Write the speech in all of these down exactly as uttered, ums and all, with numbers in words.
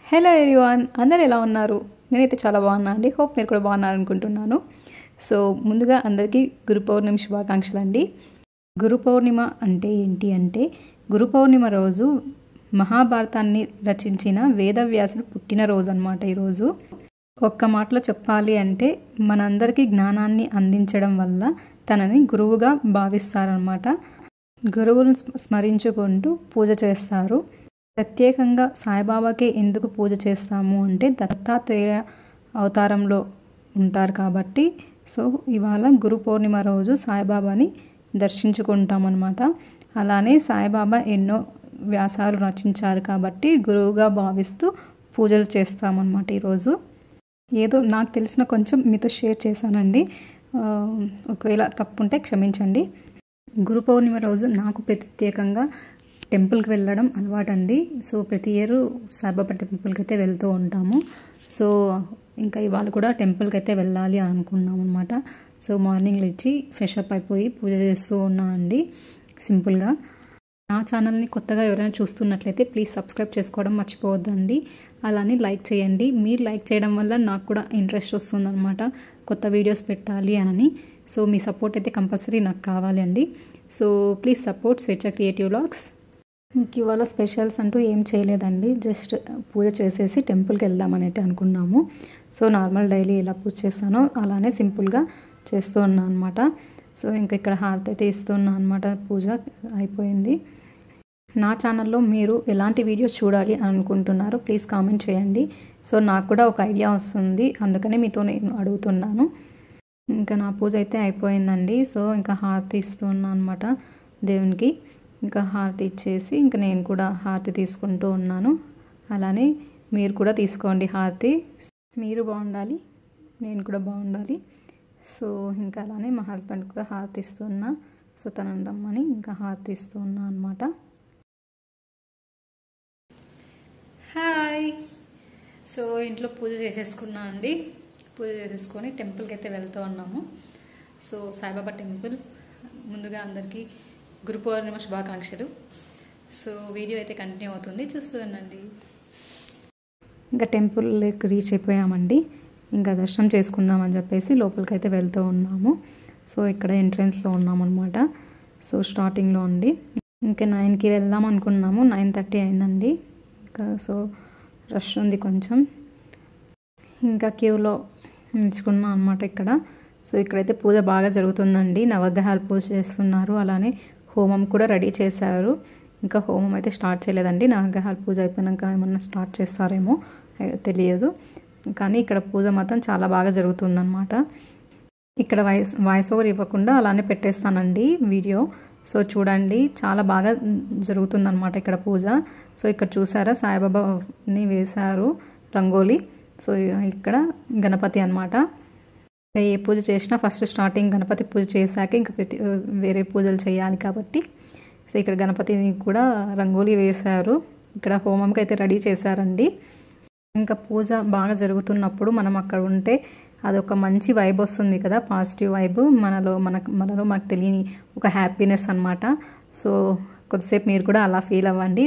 Hello everyone, అందరు ఎలా ఉన్నారు? నేనైతే చాలా బాగున్నా అండి. హోప్ మీరు కూడా బాగున్నారు అనుకుంటున్నాను. సో ముందుగా అందరికీ గురు పౌర్ణమి శుభాకాంక్షలు అండి. గురు పౌర్ణిమ అంటే ఏంటి అంటే, గురు పౌర్ణిమ రోజు మహాభారతాన్ని రచించిన వేదవ్యాసుడు పుట్టినరోజు అనమాట. ఈరోజు ఒక్క మాటలో చెప్పాలి అంటే మనందరికీ జ్ఞానాన్ని అందించడం వల్ల తనని గురువుగా భావిస్తారనమాట. గురువులను స్మరించుకుంటూ పూజ చేస్తారు. ప్రత్యేకంగా సాయిబాబాకి ఎందుకు పూజ చేస్తాము అంటే, దత్తాత్రేయ అవతారంలో ఉంటారు కాబట్టి. సో ఇవాళ గురు పౌర్ణిమ రోజు సాయిబాబాని దర్శించుకుంటామన్నమాట. అలానే సాయిబాబా ఎన్నో వ్యాసాలు రచించారు కాబట్టి గురువుగా భావిస్తూ పూజలు చేస్తామన్నమాట. ఈరోజు ఏదో నాకు తెలిసిన కొంచెం మీతో షేర్ చేశానండి. ఒకవేళ తప్పుంటే క్షమించండి. గురు పౌర్ణిమ రోజు నాకు ప్రత్యేకంగా టెంపుల్కి వెళ్ళడం అలవాటండి. సో ప్రతి ఇయర్ సాయిబాబా టెంపుల్కి అయితే వెళ్తూ ఉంటాము. సో ఇంకా ఇవాళ కూడా టెంపుల్కి అయితే వెళ్ళాలి అనుకున్నాం అనమాట. సో మార్నింగ్ లేచి ఫ్రెష్ అప్ అయిపోయి పూజ చేస్తూ ఉన్నా అండి సింపుల్గా. నా ఛానల్ని కొత్తగా ఎవరైనా చూస్తున్నట్లయితే ప్లీజ్ సబ్స్క్రైబ్ చేసుకోవడం మర్చిపోవద్దండి. అలానే లైక్ చేయండి. మీరు లైక్ చేయడం వల్ల నాకు కూడా ఇంట్రెస్ట్ వస్తుందన్నమాట కొత్త వీడియోస్ పెట్టాలి అని. సో మీ సపోర్ట్ అయితే కంపల్సరీ నాకు కావాలి అండి. So please support Swechha creative vlogs. ఇంక ఇవాళ స్పెషల్స్ అంటూ ఏం చేయలేదండి. జస్ట్ పూజ చేసేసి టెంపుల్కి వెళ్దామని అయితే అనుకున్నాము. సో నార్మల్ డైలీ ఎలా పూజ చేస్తానో అలానే సింపుల్గా చేస్తూ ఉన్నాను అనమాట. సో ఇంకా ఇక్కడ హారతి అయితే ఇస్తున్నా అనమాట. పూజ అయిపోయింది. నా ఛానల్లో మీరు ఎలాంటి వీడియోస్ చూడాలి అని అనుకుంటున్నారో ప్లీజ్ కామెంట్ చేయండి. సో నాకు కూడా ఒక ఐడియా వస్తుంది, అందుకని మీతో నేను అడుగుతున్నాను. ఇంకా నా పూజ అయితే అయిపోయిందండి. సో ఇంకా హారతి ఇస్తున్నా అనమాట దేవునికి. ఇంకా హారతి ఇచ్చేసి ఇంకా నేను కూడా హారతి తీసుకుంటూ ఉన్నాను. అలానే మీరు కూడా తీసుకోండి హారతి. మీరు బాగుండాలి, నేను కూడా బాగుండాలి. సో ఇంకా అలానే మా హస్బెండ్ కూడా హారతి ఇస్తున్నా. సో తనని రమ్మని ఇంకా హారతి ఇస్తున్నా అనమాట. హాయ్. సో ఇంట్లో పూజ చేసేసుకున్నా అండి. పూజ చేసేసుకొని టెంపుల్కి అయితే వెళ్తూ ఉన్నాము. So Saibaba temple. ముందుగా అందరికీ గురు పౌర్ణిమ శుభాకాంక్షలు. సో వీడియో అయితే కంటిన్యూ అవుతుంది, చూస్తూ ఉండండి. ఇంకా టెంపుల్కి రీచ్ అయిపోయామండి. ఇంకా దర్శనం చేసుకుందామని చెప్పేసి లోపలికి అయితే వెళ్తూ ఉన్నాము. సో ఇక్కడ ఎంట్రన్స్లో ఉన్నామన్నమాట. సో స్టార్టింగ్లో ఉండి ఇంకా నైన్కి వెళ్దాం అనుకున్నాము. నైన్ థర్టీ అయిందండి. ఇంకా సో రష్ ఉంది కొంచెం. ఇంకా క్యూలో నిల్చుకున్నాం అనమాట ఇక్కడ. సో ఇక్కడైతే పూజ బాగా జరుగుతుందండి. నవగ్రహాలు పూజ చేస్తున్నారు. అలానే హోమం కూడా రెడీ చేశారు. ఇంకా హోమం అయితే స్టార్ట్ చేయలేదండి. నవగ్రహాల పూజ అయిపోయినాక ఏమన్నా స్టార్ట్ చేస్తారేమో తెలియదు. కానీ ఇక్కడ పూజ మాత్రం చాలా బాగా జరుగుతుందన్నమాట. ఇక్కడ వాయిస్ వాయిస్ ఓవర్ ఇవ్వకుండా అలానే పెట్టేస్తానండి వీడియో. సో చూడండి, చాలా బాగా జరుగుతుందన్నమాట ఇక్కడ పూజ. సో ఇక్కడ చూసారా సాయిబాబాని వేశారు రంగోలీ. సో ఇక్కడ గణపతి అనమాట. ఏ పూజ చేసినా ఫస్ట్ స్టార్టింగ్ గణపతి పూజ చేశాక ఇంకా ప్రతి వేరే పూజలు చేయాలి కాబట్టి. సో ఇక్కడ గణపతిని కూడా రంగోలీ వేశారు. ఇక్కడ హోమంకి అయితే రెడీ చేశారండి. ఇంకా పూజ బాగా జరుగుతున్నప్పుడు మనం అక్కడ ఉంటే అదొక మంచి వైబ్ వస్తుంది కదా, పాజిటివ్ వైబ్. మనలో మనకు మనలో మనకు తెలియని ఒక హ్యాపీనెస్ అనమాట. సో కొద్దిసేపు మీరు కూడా అలా ఫీల్ అవ్వండి.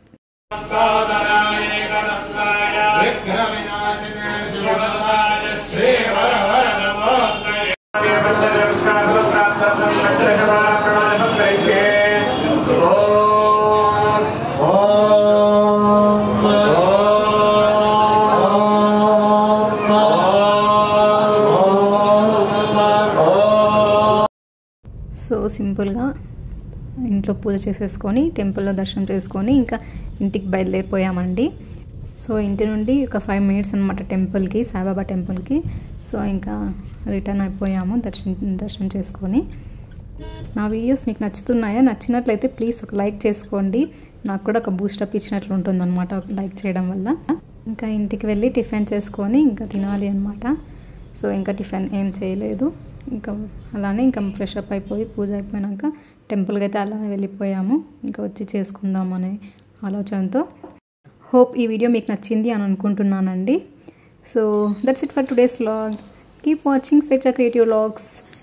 సో సింపుల్గా ఇంట్లో పూజ చేసేసుకొని టెంపుల్లో దర్శనం చేసుకొని ఇంకా ఇంటికి బయలుదేరిపోయామండి. సో ఇంటి నుండి ఒక ఫైవ్ మినిట్స్ అనమాట టెంపుల్కి, సాయిబాబా టెంపుల్కి. సో ఇంకా రిటర్న్ అయిపోయాము దర్శనం దర్శనం చేసుకొని. నా వీడియోస్ మీకు నచ్చుతున్నాయా? నచ్చినట్లయితే ప్లీజ్ ఒక లైక్ చేసుకోండి. నాకు కూడా ఒక బూస్టప్ ఇచ్చినట్లు ఉంటుంది అనమాట లైక్ చేయడం వల్ల. ఇంకా ఇంటికి వెళ్ళి టిఫిన్ చేసుకొని ఇంకా తినాలి అనమాట. సో ఇంకా టిఫిన్ ఏం చేయలేదు. ఇంకా అలానే ఇంకా ఫ్రెష్ అప్ అయిపోయి పూజ అయిపోయాక టెంపుల్కి అయితే అలానే వెళ్ళిపోయాము. ఇంకా వచ్చి చేసుకుందాం అనే ఆలోచనతో. హోప్ ఈ వీడియో మీకు నచ్చింది అని అనుకుంటున్నానండి. So that's it for today's vlog. Keep watching Swechha creative vlogs.